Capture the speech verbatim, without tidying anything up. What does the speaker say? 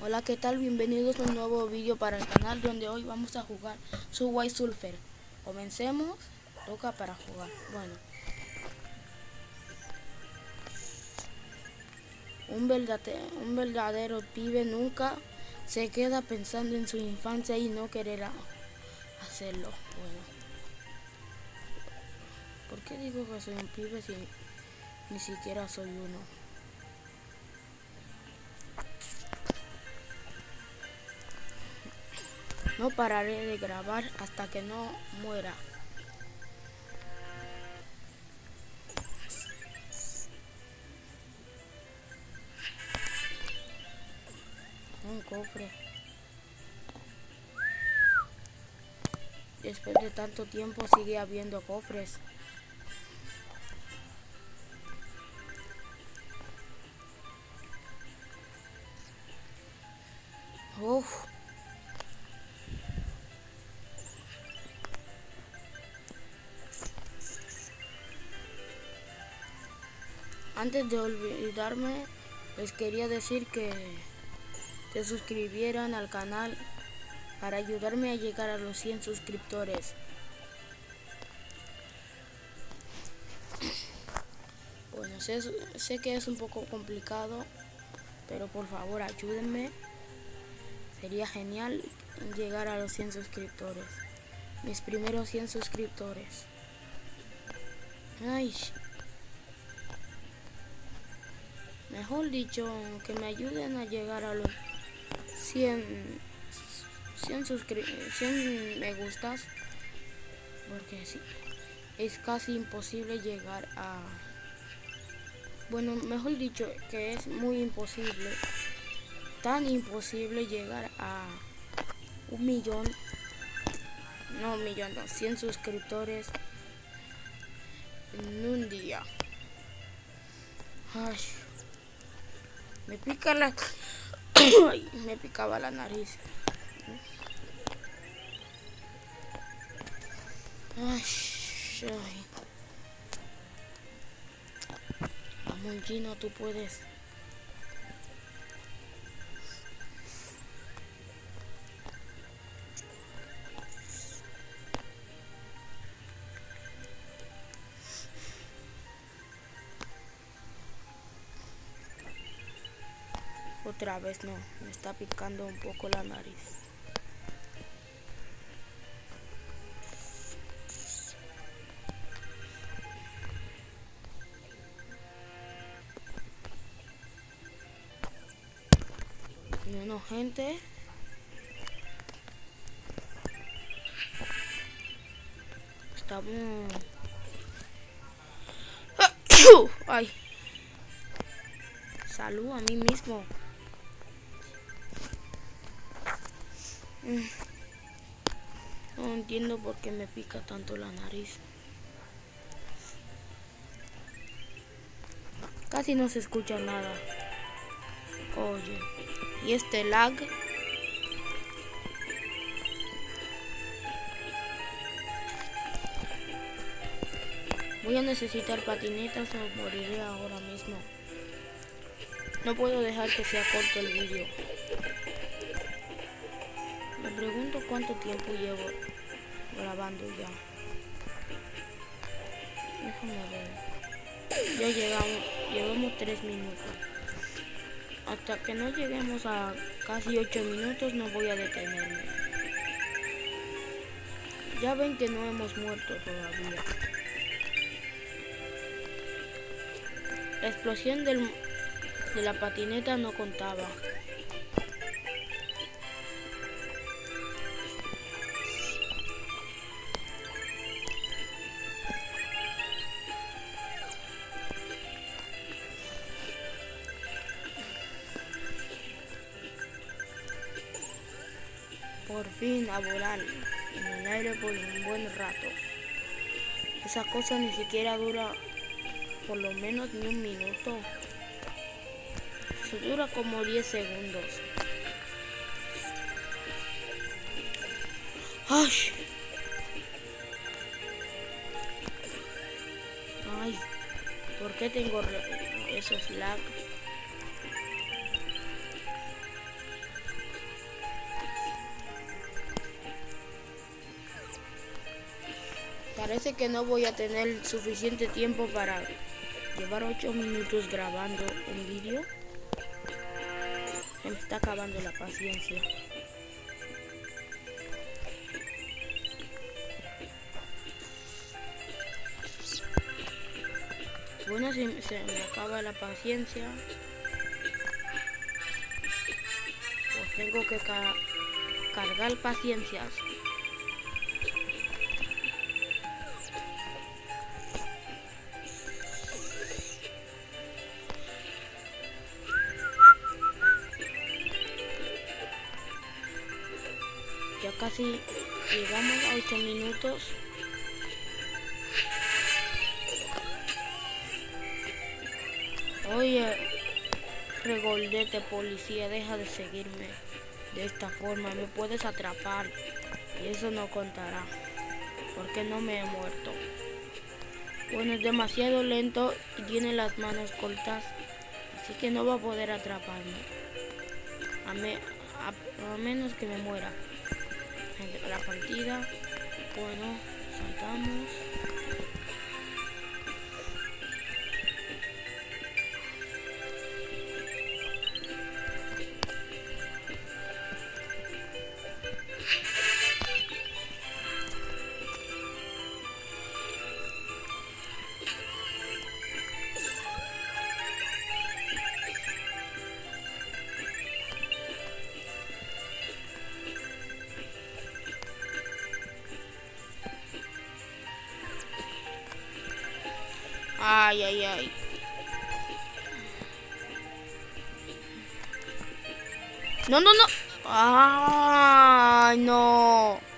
Hola, ¿qué tal? Bienvenidos a un nuevo vídeo para el canal donde hoy vamos a jugar Subway Surfer. Comencemos, toca para jugar. Bueno, un verdadero, un verdadero pibe nunca se queda pensando en su infancia y no quererá hacerlo. Bueno, ¿por qué digo que soy un pibe si ni siquiera soy uno? No pararé de grabar hasta que no muera. Un cofre. Después de tanto tiempo sigue habiendo cofres. Uf. Antes de olvidarme, les quería decir que se suscribieran al canal para ayudarme a llegar a los cien suscriptores. Bueno, sé, sé que es un poco complicado, pero por favor ayúdenme. Sería genial llegar a los cien suscriptores. Mis primeros cien suscriptores. Ay. Mejor dicho, que me ayuden a llegar a los cien, cien, cien me gustas. Porque sí, es casi imposible llegar a... Bueno, mejor dicho, que es muy imposible. Tan imposible llegar a un millón. No, un millón, no, cien suscriptores en un día. Ay, me pica la... Ay, me picaba la nariz. Ay, ay. Vamos, Gino, tú puedes. Otra vez no, me está picando un poco la nariz. Bueno, gente, estamos... Ay, salud a mí mismo. No entiendo por qué me pica tanto la nariz. Casi no se escucha nada. Oye, ¿y este lag? Voy a necesitar patinetas o moriré ahora mismo. No puedo dejar que sea corto el vídeo. Me pregunto cuánto tiempo llevo grabando ya. Déjame ver. Ya llegamos, llevamos tres minutos. Hasta que no lleguemos a casi ocho minutos no voy a detenerme. Ya ven que no hemos muerto todavía. La explosión del, de la patineta no contaba. Por fin a volar en el aire por un buen rato. Esa cosa ni siquiera dura por lo menos ni un minuto. Eso dura como diez segundos. ¡Ay! ¡Ay! ¿Por qué tengo esos lag? Parece que no voy a tener suficiente tiempo para llevar ocho minutos grabando un vídeo. Se me está acabando la paciencia. Bueno, si se me acaba la paciencia, pues tengo que ca cargar paciencias. Ya casi llegamos a ocho minutos. Oye, regoldete policía, deja de seguirme de esta forma. Me puedes atrapar y eso no contará, porque no me he muerto. Bueno, es demasiado lento y tiene las manos cortas, así que no va a poder atraparme. A, me, a, a menos que me muera. La partida, bueno, saltamos. Ay, ay, ay. No, no, no. Ay, no.